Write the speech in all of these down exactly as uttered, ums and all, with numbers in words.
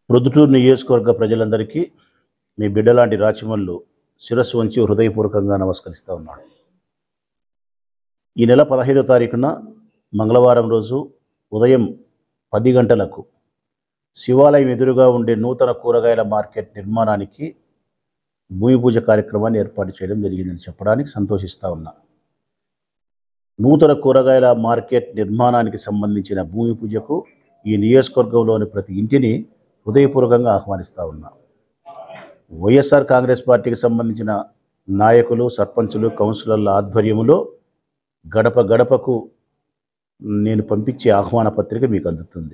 ప్రొద్దుటూరు నియోజకవర్గ ప్రజలందరికీ మీ బిడ్డలాంటి రాచమల్లు శిరస్సు వంచి హృదయపూర్వకంగా నమస్కరిస్తూ ఉన్నాను. ఈ నెల పదహైదో తారీఖున మంగళవారం రోజు ఉదయం పది గంటలకు శివాలయం ఎదురుగా ఉండే నూతన కూరగాయల మార్కెట్ నిర్మాణానికి భూమి పూజ కార్యక్రమాన్ని ఏర్పాటు చేయడం జరిగిందని చెప్పడానికి సంతోషిస్తూ ఉన్నా. నూతన కూరగాయల మార్కెట్ నిర్మాణానికి సంబంధించిన భూమి పూజకు ఈ నియోజకవర్గంలోని ప్రతి ఇంటిని హృదయపూర్వకంగా ఆహ్వానిస్తూ ఉన్నా. వైఎస్ఆర్ కాంగ్రెస్ పార్టీకి సంబంధించిన నాయకులు, సర్పంచులు, కౌన్సిలర్ల ఆధ్వర్యంలో గడప గడపకు నేను పంపించే ఆహ్వాన పత్రిక మీకు అందుతుంది.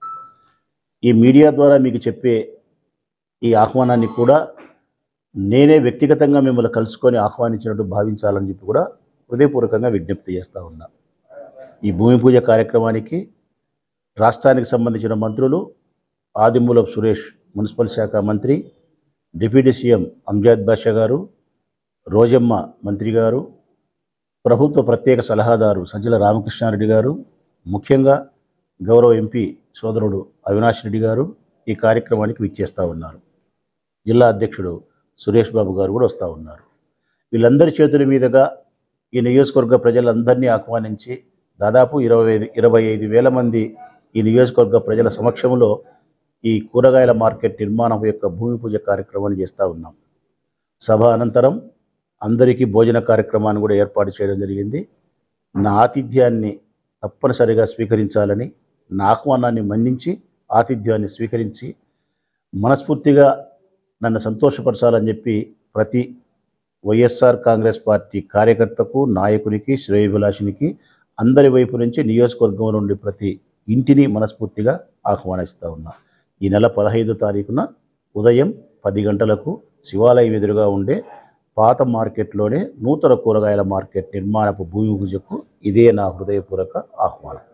ఈ మీడియా ద్వారా మీకు చెప్పే ఈ ఆహ్వానాన్ని కూడా నేనే వ్యక్తిగతంగా మిమ్మల్ని కలుసుకొని ఆహ్వానించినట్టు భావించాలని చెప్పి కూడా హృదయపూర్వకంగా విజ్ఞప్తి చేస్తూ ఉన్నా. ఈ భూమి పూజ కార్యక్రమానికి రాష్ట్రానికి సంబంధించిన మంత్రులు ఆదిమూలపు సురేష్ మున్సిపల్ శాఖ మంత్రి, డిప్యూటీ సీఎం అంజాద్ బాషా గారు, రోజమ్మ మంత్రి గారు, ప్రభుత్వ ప్రత్యేక సలహాదారు సజ్జల రామకృష్ణారెడ్డి గారు, ముఖ్యంగా గౌరవ ఎంపీ సోదరుడు అవినాష్ రెడ్డి గారు ఈ కార్యక్రమానికి విచ్చేస్తూ ఉన్నారు. జిల్లా అధ్యక్షుడు సురేష్ బాబు గారు కూడా వస్తూ ఉన్నారు. వీళ్ళందరి చేతుల మీదుగా ఈ నియోజకవర్గ ప్రజలందరినీ ఆహ్వానించి దాదాపు ఇరవై ఐదు ఇరవై ఐదు వేల మంది ఈ నియోజకవర్గ ప్రజల సమక్షంలో ఈ కూరగాయల మార్కెట్ నిర్మాణం యొక్క భూమి పూజ కార్యక్రమాన్ని చేస్తూ ఉన్నాం. సభ అనంతరం అందరికీ భోజన కార్యక్రమాన్ని కూడా ఏర్పాటు చేయడం జరిగింది. నా ఆతిథ్యాన్ని తప్పనిసరిగా స్వీకరించాలని, నా ఆహ్వానాన్ని మన్నించి ఆతిథ్యాన్ని స్వీకరించి మనస్ఫూర్తిగా నన్ను సంతోషపరచాలని చెప్పి ప్రతి వైఎస్ఆర్ కాంగ్రెస్ పార్టీ కార్యకర్తకు, నాయకునికి, శ్రేయోభిలాషినికి అందరి వైపు నుంచి నియోజకవర్గం నుండి ప్రతి ఇంటిని మనస్ఫూర్తిగా ఆహ్వానిస్తూ ఉన్నా. ఈ నెల పదహైదో తారీఖున ఉదయం పది గంటలకు శివాలయం ఎదురుగా ఉండే పాత మార్కెట్లోనే నూతన కూరగాయల మార్కెట్ నిర్మాణపు భూమి పూజకు ఇదే నా హృదయపూర్వక ఆహ్వానం.